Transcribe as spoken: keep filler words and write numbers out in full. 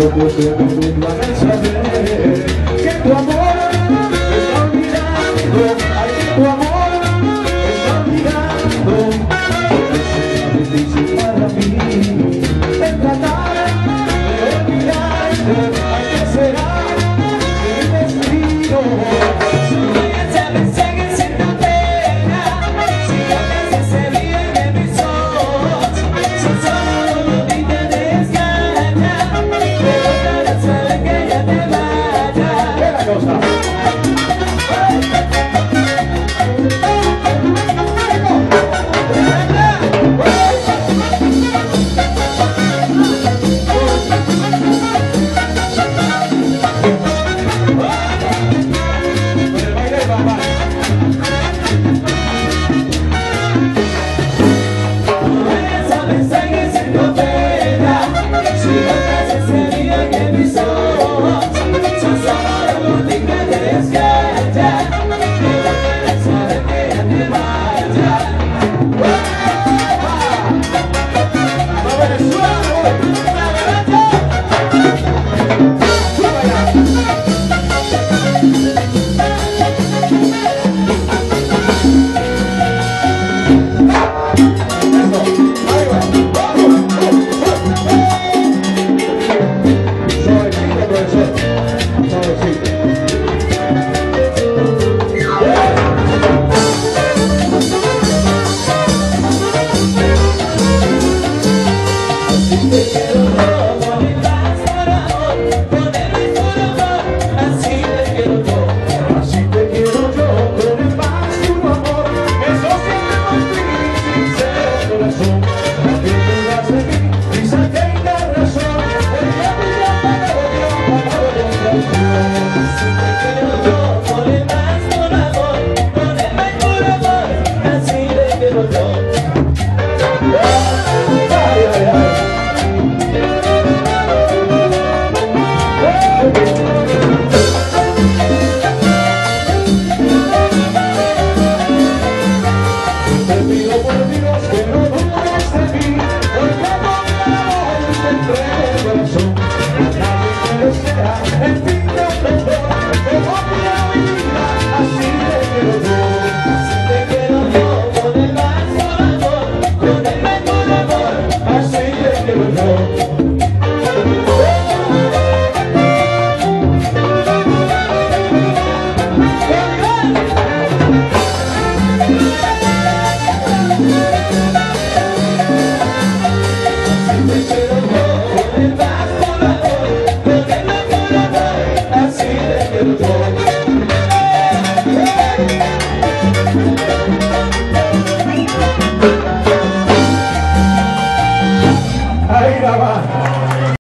ojos se me nublan al saber que tu amor me está olvidando, ay, que tu amor me está olvidando. Porque será difícil para mí el tratar de olvidarte, ay, que será mi destino. Así de que